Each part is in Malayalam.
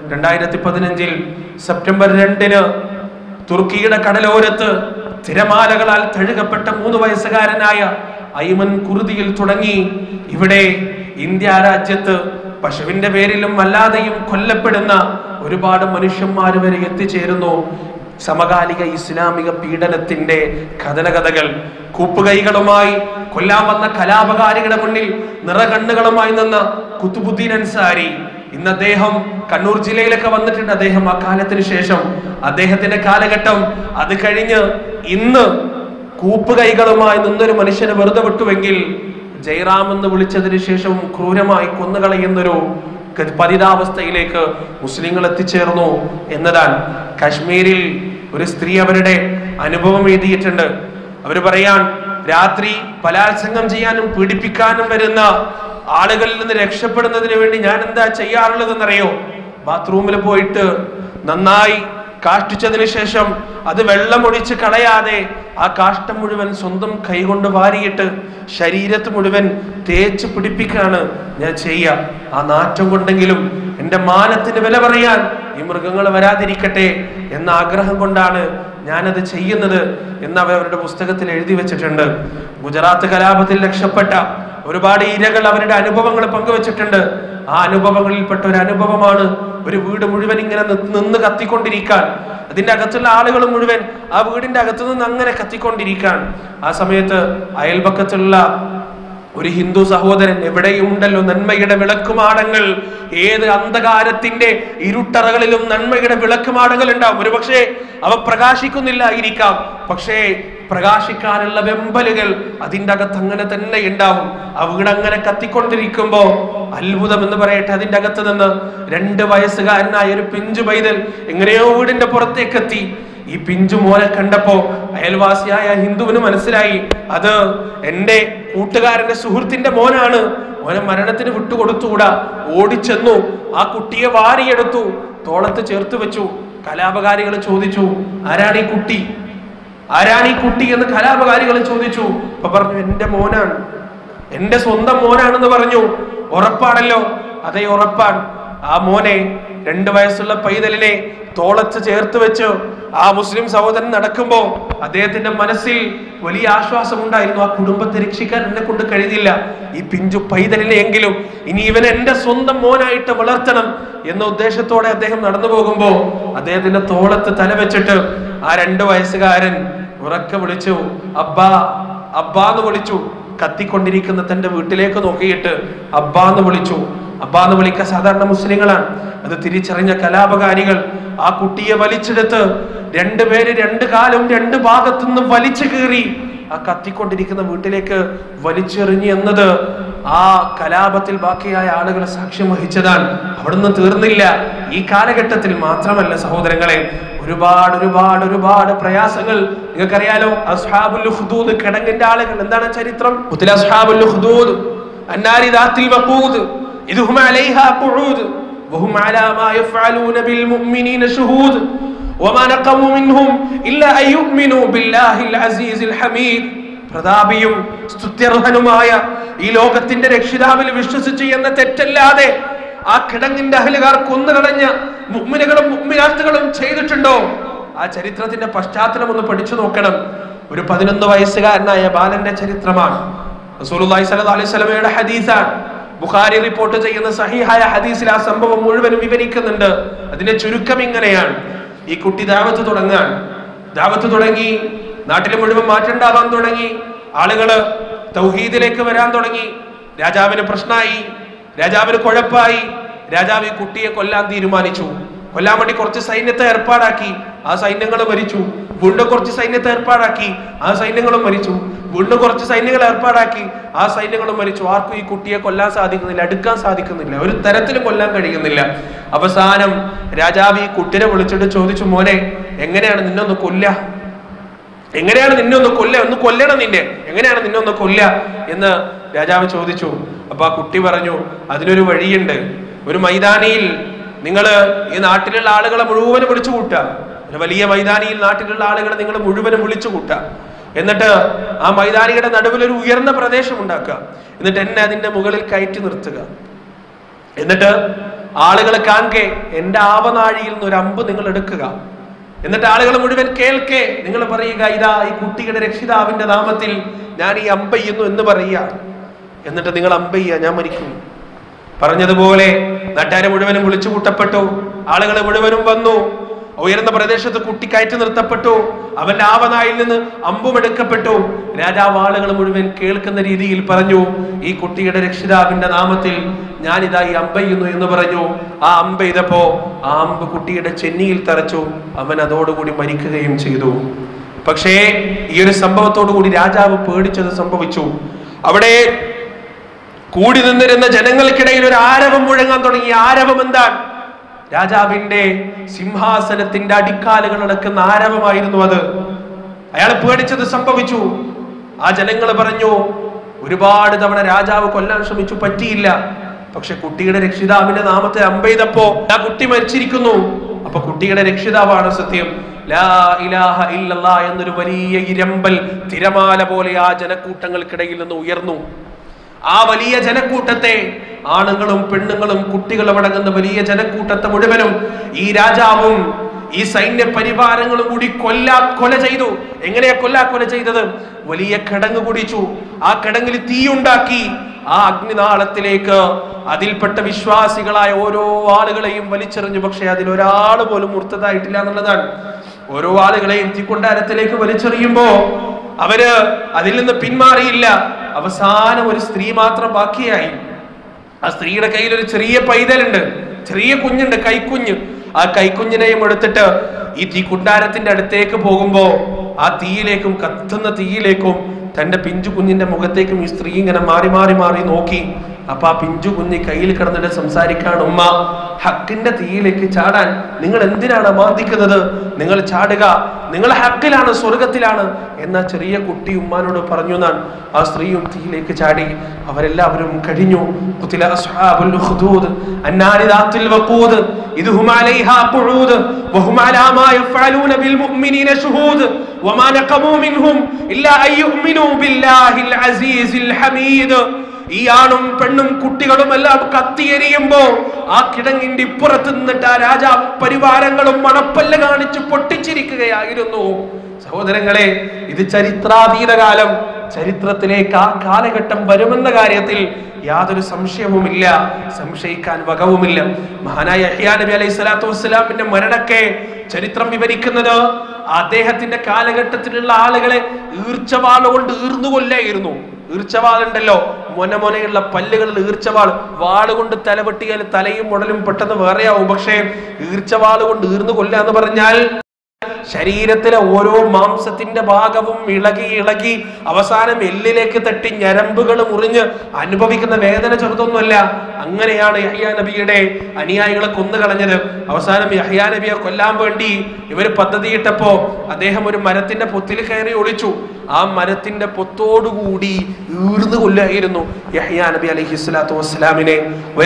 2015 സെപ്റ്റംബർ 2 തുർക്കിയുടെ കടലോരത്ത് തിരമാലകളാൽ തഴുകപ്പെട്ട 3 വയസ്സുകാരനായ ഐമൻ കുർദിയിൽ തുടങ്ങി ഇവിടെ ഇന്ത്യ രാജ്യത്ത് പശുവിന്റെ പേരിലും അല്ലാതെയും കൊല്ലപ്പെടുന്ന ഒരുപാട് മനുഷ്യന്മാർ വരെ എത്തിച്ചേരുന്നു. സമകാലിക ഇസ്ലാമിക പീഡനത്തിന്റെ കഥകൾ കൂപ്പുകൈകളുമായി കൊല്ലാൻ വന്ന കലാപകാരികളുടെ മുന്നിൽ നിറകണ്ണുകളുമായി നിന്ന കുത്തുബുദ്ദീൻ അൻസാരി ഇന്ന് അദ്ദേഹം കണ്ണൂർ ജില്ലയിലൊക്കെ വന്നിട്ടുണ്ട്. അദ്ദേഹം ആ കാലത്തിന് ശേഷം അദ്ദേഹത്തിന്റെ കാലഘട്ടം അത് കഴിഞ്ഞ് ഇന്ന് കൂപ്പുകൈകളുമായി നിന്നൊരു മനുഷ്യനെ വെറുതെ വിട്ടുവെങ്കിൽ ജയറാം എന്ന് വിളിച്ചതിന് ശേഷം ക്രൂരമായി കൊന്നുകളയുന്നൊരു പതിതാവസ്ഥയിലേക്ക് മുസ്ലിങ്ങൾ എത്തിച്ചേർന്നു എന്നതാണ്. കാശ്മീരിൽ ഒരു സ്ത്രീ അവരുടെ അനുഭവം എഴുതിയിട്ടുണ്ട്. അവർ പറയാൻ, രാത്രി ബലാത്സംഗം ചെയ്യാനും പീഡിപ്പിക്കാനും വരുന്ന ആളുകളിൽ നിന്ന് രക്ഷപ്പെടുന്നതിന് വേണ്ടി ഞാൻ എന്താ ചെയ്യാറുള്ളതെന്നറിയോ? ബാത്റൂമിൽ പോയിട്ട് നന്നായി കാഷ്ടിച്ചതിന് ശേഷം അത് വെള്ളമൊഴിച്ച് കളയാതെ ആ കാഷ്ടം മുഴുവൻ സ്വന്തം കൈകൊണ്ട് വാരിയിട്ട് ശരീരത്ത് മുഴുവൻ തേച്ച് പിടിപ്പിക്കാണ് ഞാൻ ചെയ്യുക. ആ നാറ്റം കൊണ്ടെങ്കിലും എൻ്റെ മാനത്തിന് വില പറയാൻ ഈ മൃഗങ്ങൾ വരാതിരിക്കട്ടെ എന്ന ആഗ്രഹം കൊണ്ടാണ് ഞാനത് ചെയ്യുന്നത് എന്ന് അവരുടെ പുസ്തകത്തിൽ എഴുതി വെച്ചിട്ടുണ്ട്. ഗുജറാത്ത് കലാപത്തിൽ രക്ഷപ്പെട്ട ഒരുപാട് ഇരകൾ അവരുടെ അനുഭവങ്ങൾ പങ്കുവച്ചിട്ടുണ്ട്. ആ അനുഭവങ്ങളിൽപ്പെട്ട ഒരു അനുഭവമാണ് ഒരു വീട് മുഴുവൻ ഇങ്ങനെ നിന്ന് കത്തിക്കൊണ്ടിരിക്കാൻ, അതിന്റെ അകത്തുള്ള ആളുകൾ മുഴുവൻ ആ വീടിന്റെ അകത്തു നിന്ന് അങ്ങനെ കത്തിക്കൊണ്ടിരിക്കാൻ. ആ സമയത്ത് അയൽപക്കത്തുള്ള ഒരു ഹിന്ദു സഹോദരൻ, എവിടെയും ഉണ്ടല്ലോ നന്മയുടെ വിളക്കുമാടങ്ങൾ, ഏത് അന്ധകാരത്തിന്റെ ഇരുട്ടറകളിലും നന്മയുടെ വിളക്കുമാടങ്ങൾ ഉണ്ടാവും. ഒരു പക്ഷേ അവ പ്രകാശിക്കുന്നില്ലായിരിക്കാം, പക്ഷേ പ്രകാശിക്കാനുള്ള വെമ്പലുകൾ അതിൻ്റെ അകത്ത് അങ്ങനെ തന്നെ ഉണ്ടാവും. ആ വീട് അങ്ങനെ കത്തിക്കൊണ്ടിരിക്കുമ്പോ അത്ഭുതം എന്ന് പറയട്ടെ, അതിൻ്റെ അകത്ത് നിന്ന് 2 വയസ്സുകാരനായ ഒരു പിഞ്ചു പൈതൽ എങ്ങനെയോ വീടിന്റെ പുറത്തേക്ക് എത്തി. ഈ പിഞ്ചു മോനെ കണ്ടപ്പോ അയൽവാസിയായ ഹിന്ദുവിന് മനസ്സിലായി അത് എൻ്റെ കൂട്ടുകാരന്റെ സുഹൃത്തിന്റെ മോനാണ്. മോനെ മരണത്തിന് വിട്ടുകൊടുത്തുകൂടാ. ഓടിച്ചെന്നു ആ കുട്ടിയെ വാരിയെടുത്തു, തോളത്ത് ചേർത്ത് വെച്ചു. കലാപകാരികൾ ചോദിച്ചു, ആരാണ് ഈ കുട്ടി, ആരാണ് ഈ കുട്ടി എന്ന് കലാപകാരികൾ ചോദിച്ചു. അപ്പൊ പറഞ്ഞു, എൻ്റെ മോനാണ്, എൻ്റെ സ്വന്തം മോനാണെന്ന് പറഞ്ഞു. ഉറപ്പാണല്ലോ? അതെ, ഉറപ്പാണ്. ആ മോനെ, 2 വയസ്സുള്ള പൈതലിനെ തോളത്ത് ചേർത്ത് വെച്ച് ആ മുസ്ലിം സഹോദരൻ നടക്കുമ്പോ അദ്ദേഹത്തിന്റെ മനസ്സിൽ വലിയ ആശ്വാസം ഉണ്ടായിരുന്നു. ആ കുടുംബത്തെ രക്ഷിക്കാൻ എന്നെ കൊണ്ട് കഴിഞ്ഞില്ല, ഈ പിഞ്ചു പൈതലിനെ എങ്കിലും ഇനി ഇവൻ എൻ്റെ സ്വന്തം മോനായിട്ട് വളർത്തണം എന്ന ഉദ്ദേശത്തോടെ അദ്ദേഹം നടന്നു പോകുമ്പോ അദ്ദേഹത്തിന്റെ തോളത്ത് തല വെച്ചിട്ട് ആ 2 വയസ്സുകാരൻ ഉറക്കെ വിളിച്ചു, അബ്ബാ അബ്ബാന്ന് വിളിച്ചു. കത്തിക്കൊണ്ടിരിക്കുന്ന തന്റെ വീട്ടിലേക്ക് നോക്കിയിട്ട് അബ്ബാന്ന് വിളിച്ചു. അബ്ബാന്ന് വിളിക്കാൻ സാധാരണ മുസ്ലിങ്ങളാണ്. അത് തിരിച്ചറിഞ്ഞ കലാപകാരികൾ ആ കുട്ടിയെ വലിച്ചെടുത്ത് 2 പേര് 2 കാലും 2 ഭാഗത്തുനിന്ന് വലിച്ചു കീറി ആ കത്തിക്കൊണ്ടിരിക്കുന്ന വീട്ടിലേക്ക് വലിച്ചെറിഞ്ഞു എന്നത് ആ കലാപത്തിൽ ബാക്കിയായ ആളുകൾ സാക്ഷ്യം വഹിച്ചതാണ്. അവിടുന്ന് തീർന്നില്ല. ഈ കാലഘട്ടത്തിൽ മാത്രമല്ല സഹോദരങ്ങളെ, ഒരുപാട് ഒരുപാട് ഒരുപാട് പ്രയാസങ്ങൾ നിങ്ങൾക്കറിയാലോ. അസ്ഹാബുൽ ഉഖ്ദൂദ്, കിടങ്ങിന്റെ ആളുകൾ. എന്താണ് ചരിത്രം? അസ്ഹാബുൽ ഉഖ്ദൂദ് അന്നാരി ദാത്തിൽ വഖൂദ് ഇദ്ഹും അലൈഹാ ഖുഊദ് വഹും അലാ മാ യഫ്അലൂന ബിൽ മുഅ്മിനീന ശുഹൂദ് വമാ നഖമു മിൻഹും ഇല്ലാ അയ്യുമിനു ബില്ലാഹിൽ അസീസിൽ ഹമീദ്. പ്രതാപിയും സ്തുത്യർഹനുമായ ഈ ലോകത്തിന്റെ രക്ഷിതാവിൽ വിശ്വസിച്ചു എന്ന തെറ്റല്ലാതെ ആ കിടങ്ങിന്റെ അഹലുകാർ കൊന്നുകളഞ്ഞ മുഅ്മിനുകളും മുഅ്മിനാത്തുകളും ചെയ്തിട്ടുണ്ടോ? ആ ചരിത്രത്തിന്റെ പശ്ചാത്തലം ഒന്ന് പഠിച്ചു നോക്കണം. ഒരു 11 വയസ്സുകാരനായ ബാലന്റെ ചരിത്രമാണ്. റസൂലുള്ളാഹി സ്വല്ലല്ലാഹു അലൈഹി വസല്ലമയുടെ ഹദീസാണ്. ബുഖാരി റിപ്പോർട്ട് ചെയ്യുന്ന സഹീഹായ ഹദീസിൽ ആ സംഭവം മുഴുവനും വിവരിക്കുന്നുണ്ട്. അതിന്റെ ചുരുക്കം ഇങ്ങനെയാണ്. ഈ കുട്ടി ദഅവത്ത് തുടങ്ങി, നാട്ടിൽ മുഴുവൻ മാറ്റണ്ടാവാൻ തുടങ്ങി, ആളുകള് തൗഹീദിലേക്ക് വരാൻ തുടങ്ങി. രാജാവിന് പ്രശ്നമായി, രാജാവിന് കുഴപ്പമായി. രാജാവ് ഈ കുട്ടിയെ കൊല്ലാൻ തീരുമാനിച്ചു. കൊല്ലാൻ വേണ്ടി കുറച്ച് സൈന്യത്തെ ഏർപ്പാടാക്കി, ആ സൈന്യങ്ങൾ മരിച്ചു. വീണ്ടും കുറച്ച് സൈന്യത്തെ ഏർപ്പാടാക്കി, ആ സൈന്യങ്ങളും മരിച്ചു. വീണ്ടും കുറച്ച് സൈന്യങ്ങൾ ഏർപ്പാടാക്കി, ആ സൈന്യങ്ങളും മരിച്ചു. ആർക്കും ഈ കുട്ടിയെ കൊല്ലാൻ സാധിക്കുന്നില്ല, അടുക്കാൻ സാധിക്കുന്നില്ല, ഒരു തരത്തിലും കൊല്ലാൻ കഴിയുന്നില്ല. അവസാനം രാജാവ് ഈ കുട്ടിനെ വിളിച്ചിട്ട് ചോദിച്ചു, മോനെ, എങ്ങനെയാണ് നിന്നൊന്ന് കൊല്ലുക? എങ്ങനെയാണ് നിന്നെ ഒന്ന് കൊല്ലുക? ഒന്ന് കൊല്ലണം നിന്നെ, എങ്ങനെയാണ് നിന്നെ ഒന്ന് കൊല്ലുക എന്ന് രാജാവ് ചോദിച്ചു. അപ്പൊ ആ കുട്ടി പറഞ്ഞു, അതിനൊരു വഴിയുണ്ട്. ഒരു മൈതാനിയിൽ നിങ്ങൾ ഈ നാട്ടിലുള്ള ആളുകളെ മുഴുവനും വിളിച്ചു കൂട്ടുക. ഒരു വലിയ മൈതാനിയിൽ നാട്ടിലുള്ള ആളുകളെ നിങ്ങൾ മുഴുവനും വിളിച്ചു കൂട്ടുക. എന്നിട്ട് ആ മൈതാനിയുടെ നടുവിൽ ഒരു ഉയർന്ന പ്രദേശം ഉണ്ടാക്കുക. എന്നിട്ട് എന്നെ അതിന്റെ മുകളിൽ കയറ്റി നിർത്തുക. എന്നിട്ട് ആളുകൾ കാണെ എന്റെ ആവനാഴിയിൽ നിന്ന് ഒരു അമ്പ് നിങ്ങൾ എടുക്കുക. എന്നിട്ട് ആളുകൾ മുഴുവൻ കേൾക്കെ നിങ്ങൾ പറയുക, ഇതാ ഈ കുട്ടിയുടെ രക്ഷിതാവിന്റെ നാമത്തിൽ ഞാൻ ഈ അമ്പെയ്യുന്നു എന്ന് പറയുക. എന്നിട്ട് നിങ്ങൾ അമ്പെയ്യ, ഞാൻ മരിക്കും. പറഞ്ഞതുപോലെ നാട്ടുകാരെ മുഴുവനും വിളിച്ചു കൂട്ടപ്പെട്ടു. ആളുകൾ മുഴുവനും വന്നു. ഉയർന്ന പ്രദേശത്ത് കുട്ടി കയറ്റി നിർത്തപ്പെട്ടു. അവന്റെ ആവനായിൽ നിന്ന് അമ്പും എടുക്കപ്പെട്ടു. രാജാവ് ആളുകൾ മുഴുവൻ കേൾക്കുന്ന രീതിയിൽ പറഞ്ഞു, ഈ കുട്ടിയുടെ രക്ഷിതാവിന്റെ നാമത്തിൽ ഞാനിതാ ഈ അമ്പെയ്യുന്നു എന്ന് പറഞ്ഞു. ആ അമ്പെയ്തപ്പോ ആ അമ്പ് കുട്ടിയുടെ ചെന്നിയിൽ തറച്ചു. അവൻ അതോടുകൂടി മരിക്കുകയും ചെയ്തു. പക്ഷേ ഈ ഒരു സംഭവത്തോടു കൂടി രാജാവ് പേടിച്ചത് സംഭവിച്ചു. അവിടെ കൂടി നിന്നിരുന്ന ജനങ്ങൾക്കിടയിൽ ഒരു ആരവം മുഴങ്ങാൻ തുടങ്ങി. ആരവം എന്താണ്? രാജാവിന്റെ സിംഹാസനത്തിന്റെ അടിക്കാലുകൾ അടക്കുന്ന ആരവമായിരുന്നു അത്. അയാൾ പേടിച്ചത് സംഭവിച്ചു. ആ ജനങ്ങൾ പറഞ്ഞു, ഒരുപാട് തവണ രാജാവ് കൊല്ലാൻ ശ്രമിച്ചു, പറ്റിയില്ല. പക്ഷെ കുട്ടിയുടെ രക്ഷിതാവിന്റെ നാമത്തെ അമ്പെയ്തപ്പോ ആ കുട്ടി മരിച്ചിരിക്കുന്നു. അപ്പൊ കുട്ടിയുടെ രക്ഷിതാവാണ് സത്യം. ലാ ഇലാഹ ഇല്ലല്ലാഹ് എന്നൊരു വലിയ ഇരമ്പൽ തിരമാല പോലെ ആ ജനക്കൂട്ടങ്ങൾക്കിടയിൽ നിന്ന് ഉയർന്നു. ആ വലിയ ജനക്കൂട്ടത്തെ, ആണുങ്ങളും പെണ്ണുങ്ങളും കുട്ടികളും അടങ്ങുന്ന വലിയ ജനക്കൂട്ടത്തെ മുഴുവനും ഈ രാജാവും ഈ സൈന്യ പരിവാരങ്ങളും കൂടി കൊല ചെയ്തു. എങ്ങനെയാ കൊല ചെയ്തത്? വലിയ കിടങ്ങ് കുടിച്ചു. ആ കിടങ്ങിൽ തീയുണ്ടാക്കി ആ അഗ്നിനാളത്തിലേക്ക് അതിൽപ്പെട്ട വിശ്വാസികളായ ഓരോ ആളുകളെയും വലിച്ചെറിഞ്ഞു. പക്ഷെ അതിലൊരാൾ പോലും മുർത്തതായിട്ടില്ല എന്നുള്ളതാണ്. ഓരോ ആളുകളെയും തീക്കൊണ്ടാരത്തിലേക്ക് വലിച്ചെറിയുമ്പോ അവര് അതിൽ നിന്ന് പിന്മാറിയില്ല. അവസാനം ഒരു സ്ത്രീ മാത്രം ബാക്കിയായി. ആ സ്ത്രീയുടെ കയ്യിൽ ഒരു ചെറിയ പൈതലുണ്ട്, ചെറിയ കുഞ്ഞുണ്ട്, കൈക്കുഞ്ഞ്. ആ കൈക്കുഞ്ഞിനെയും എടുത്തിട്ട് ഈ തീക്കുണ്ടാരത്തിന്റെ അടുത്തേക്ക് പോകുമ്പോ ആ തീയിലേക്കും, കത്തുന്ന തീയിലേക്കും തന്റെ പിഞ്ചു കുഞ്ഞിന്റെ മുഖത്തേക്കും ഈ സ്ത്രീ ഇങ്ങനെ മാറി മാറി മാറി നോക്കി. അപ്പൊ ആ പിഞ്ചു കുഞ്ഞ് കയ്യിൽ കിടന്നിട്ട് സംസാരിക്കാണ്, ഉമ്മ, ഹക്കിന്റെ തീയിലേക്ക് ചാടാൻ നിങ്ങൾ എന്തിനാണ് മാന്തിക്കുന്നത്? നിങ്ങൾ ചാടുക, നിങ്ങൾ ഹക്കിലാണ്, സ്വർഗത്തിലാണ് എന്നാ ചെറിയ കുട്ടി ഉമ്മാനോട് പറഞ്ഞു എന്നാണ്. ആ സ്ത്രീയും തീയിലേക്ക് ചാടി. അവരെല്ലാവരും കഴിഞ്ഞു. ഈ ആണും പെണ്ണും കുട്ടികളും എല്ലാം കത്തിയെരിയുമ്പോ ആ കിടങ്ങിന്റെ ഇപ്പുറത്ത് നിന്നിട്ട് ആ രാജാവും പരിവാരങ്ങളും മണപ്പല്ല കാണിച്ച് പൊട്ടിച്ചിരിക്കുകയായിരുന്നു. സഹോദരങ്ങളെ, ഇത് ചരിത്രാതീത കാലം. ചരിത്രത്തിലേക്ക് ആ കാലഘട്ടം വരുമെന്ന കാര്യത്തിൽ യാതൊരു സംശയവുമില്ല, സംശയിക്കാൻ വകവുമില്ല. മഹാനായ യഹ്യാ നബി അലൈഹി സ്വലാത്തു വസ്സലാമിന്റെ മരണക്കെ ചരിത്രം വിവരിക്കുന്നത് അദ്ദേഹത്തിന്റെ കാലഘട്ടത്തിലുള്ള ആളുകളെ ഈർച്ചവാളുകൊണ്ട് ഈർന്നുകൊല്ലായിരുന്നു. ഈർച്ചവാളുണ്ടല്ലോ, മൊനമൊനയുള്ള പല്ലുകളിൽ ഈർച്ചവാൾ. വാളുകൊണ്ട് തലവെട്ടിയാൽ തലയും ഉടലും പെട്ടെന്ന് വേറെയാവും. പക്ഷേ ഈർച്ചവാൾ കൊണ്ട് ഈർന്നു കൊല്ലുക എന്ന് പറഞ്ഞാൽ ശരീരത്തിലെ ഓരോ മാംസത്തിന്റെ ഭാഗവും ഇളകി ഇളകി അവസാനം എല്ലിലേക്ക് തട്ടി ഞരമ്പുകൾ മുറിഞ്ഞ് അനുഭവിക്കുന്ന വേദന ചെറുതൊന്നുമല്ല. അങ്ങനെയാണ് യഹ്യാ നബിയുടെ അനുയായികളെ കൊന്നുകളഞ്ഞത്. അവസാനം യഹ്യാ നബിയെ കൊല്ലാൻ വേണ്ടി ഇവർ പദ്ധതിയിട്ടപ്പോ അദ്ദേഹം ഒരു മരത്തിന്റെ പൊത്തിൽ കയറി ഒളിച്ചു. ആ മരത്തിന്റെ പൊത്തോടുകൂടി ഈർന്നു കൊല്ലായിരുന്നു യഹ്യാ നബി അലൈഹി സ്വലാത്തു വസ്സലാമിനെ.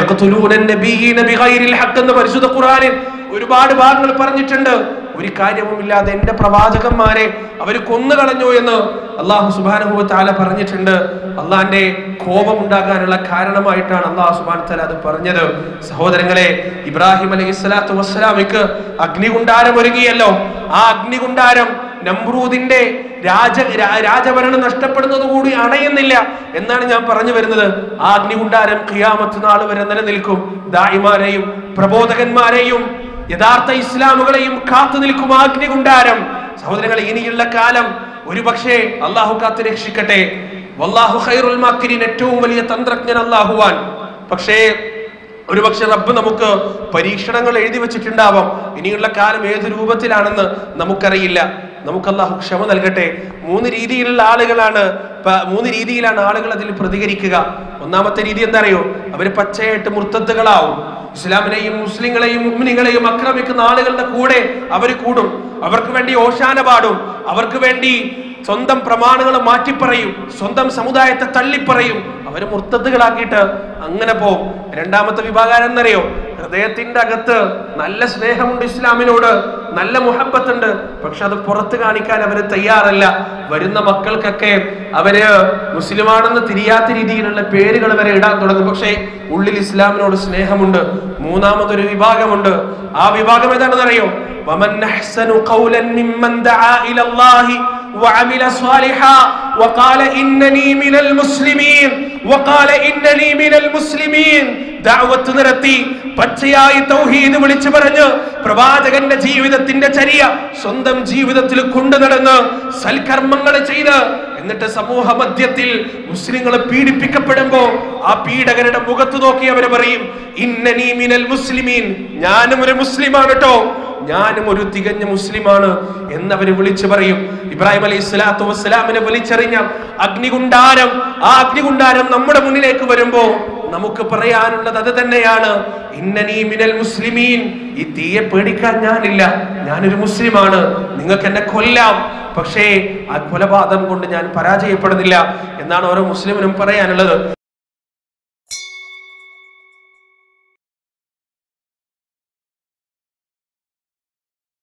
എന്ന് പരിശുദ്ധ ഖുർആനിൽ ഒരുപാട് ഭാഗങ്ങൾ പറഞ്ഞിട്ടുണ്ട്. ഒരു കാര്യവുമില്ലാതെ എന്റെ പ്രവാചകന്മാരെ അവര് കൊന്നുകളഞ്ഞു എന്ന് അള്ളാഹു സുബ്ഹാനഹു വ തആല പറഞ്ഞിട്ടുണ്ട്. അള്ളാന്റെ കോപം ഉണ്ടാകാനുള്ള കാരണമായിട്ടാണ് അള്ളാഹു സുബ്ഹാനഹു വ തആല അത് പറഞ്ഞത്. സഹോദരങ്ങളെ, ഇബ്രാഹിം അലൈഹി സ്വലാത്തു വസ്സലാമിക്ക് അഗ്നികുണ്ടാരം ഒരുങ്ങിയല്ലോ. ആ അഗ്നികുണ്ടാരം നമ്രൂദിന്റെ രാജഭരണം നഷ്ടപ്പെടുന്നത് കൂടി അണയുന്നില്ല എന്നാണ് ഞാൻ പറഞ്ഞു വരുന്നത്. ആ അഗ്നികുണ്ടാരം ഖിയാമത്ത് നാൾ വരെ നിലനിൽക്കും. ദാഇമാരെയും പ്രബോധകന്മാരെയും യഥാർത്ഥ ഇസ്ലാമുകളെയും കാത്തു നിൽക്കും ആ അഗ്നികുണ്ടാരം. സഹോദരങ്ങളെ, ഇനിയുള്ള കാലം ഒരുപക്ഷെ അള്ളാഹു കാത്തു രക്ഷിക്കട്ടെ. വല്ലാഹു ഖൈറുൽ മാക്കിരീൻ, ഏറ്റവും വലിയ തന്ത്രജ്ഞൻ അള്ളാഹുവാൻ. പക്ഷേ ഒരുപക്ഷെ റബ്ബ് നമുക്ക് പരീക്ഷണങ്ങൾ എഴുതി വെച്ചിട്ടുണ്ടാവാം. ഇനിയുള്ള കാലം ഏത് രൂപത്തിലാണെന്ന് നമുക്കറിയില്ല. നമുക്ക് അള്ളാഹു ക്ഷമ നൽകട്ടെ. മൂന്ന് രീതിയിലാണ് ആളുകൾ അതിൽ പ്രതികരിക്കുക. ഒന്നാമത്തെ രീതി എന്താ അറിയോ? അവര് പച്ചയായിട്ട് മുർത്തത്തുകളാവും. ഇസ്ലാമിനെയും മുസ്ലിങ്ങളെയും മുഅ്മിനീങ്ങളെയും ആക്രമിക്കുന്ന ആളുകളുടെ കൂടെ അവർ കൂടും. അവർക്ക് വേണ്ടി ഓശാന പാടും. അവർക്ക് വേണ്ടി സ്വന്തം പ്രമാണങ്ങൾ മാറ്റിപ്പറയും. സ്വന്തം സമുദായത്തെ തള്ളിപ്പറയും. അവര് മുർത്തത്തുകളാക്കിയിട്ട് അങ്ങനെ പോവും. രണ്ടാമത്തെ വിഭാഗം എന്നറിയോ? ഹൃദയത്തിന്റെ അകത്ത് നല്ല സ്നേഹമുണ്ട് ഇസ്ലാമിനോട്, നല്ല മുഹബത്തുണ്ട്, പക്ഷെ അത് പുറത്ത് കാണിക്കാൻ അവര് തയ്യാറല്ല. വരുന്ന മക്കൾക്കൊക്കെ അവര് മുസ്ലിമാണെന്ന് തിരിയാത്ത രീതിയിലുള്ള പേരുകൾ വരെ ഇടാൻ തുടങ്ങും. പക്ഷേ ഉള്ളിൽ ഇസ്ലാമിനോട് സ്നേഹമുണ്ട്. മൂന്നാമതൊരു വിഭാഗമുണ്ട്. ആ വിഭാഗം ഏതാണെന്ന് അറിയോ? വമൻ അഹ്സനു ഖൗലൻ മിമ്മൻ ദആ ഇലല്ലാഹി വഅമില സ്വാലിഹാ വഖാല ഇന്നനി മിനൽ മുസ്ലിമീൻ വഖാല ഇന്നനി മിനൽ മുസ്ലിമീൻ. ദഅവത്ത് നടത്തി പച്ചയായി തൗഹീദ് വിളിച്ചു പറഞ്ഞ് പ്രവാചകന്റെ ജീവിതത്തിന്റെ ചര്യ സ്വന്തം ജീവിതത്തിൽ കൊണ്ടു നടന്ന് സൽക്കർമ്മങ്ങൾ ചെയ്ത് എന്നിട്ട് സമൂഹ മധ്യത്തിൽ മുസ്ലിങ്ങൾ പീഡിപ്പിക്കപ്പെടുമ്പോ ആ പീഡകരുടെ മുഖത്ത് നോക്കി അവര് പറയും ഇന്നനി മിനൽ മുസ്ലിമീൻ, ഞാനും ഒരു മുസ്ലിമാണ് കേട്ടോ, ഞാനും ഒരു തികഞ്ഞ മുസ്ലിമാണ് എന്നവര് വിളിച്ചു പറയും. ഇബ്രാഹിം അലൈഹി സ്വലാത്തു വസ്സലാമിനെ വലിച്ചെറിഞ്ഞ അഗ്നികുണ്ടാരം, ആ അഗ്നികുണ്ടാരം നമ്മുടെ മുന്നിലേക്ക് വരുമ്പോ നമുക്ക് പറയാനുള്ളത് അത് തന്നെയാണ്. ഇന്നനി മിനൽ മുസ്ലിമീൻ, ഈ തീയെ പേടിക്കാൻ ഞാനില്ല, ഞാനൊരു മുസ്ലിമാണ്. നിങ്ങൾക്ക് എന്നെ കൊല്ലാം, പക്ഷേ ആ കൊലപാതകം കൊണ്ട് ഞാൻ പരാജയപ്പെടുന്നില്ല എന്നാണ് ഓരോ മുസ്ലിമിനും പറയാനുള്ളത്.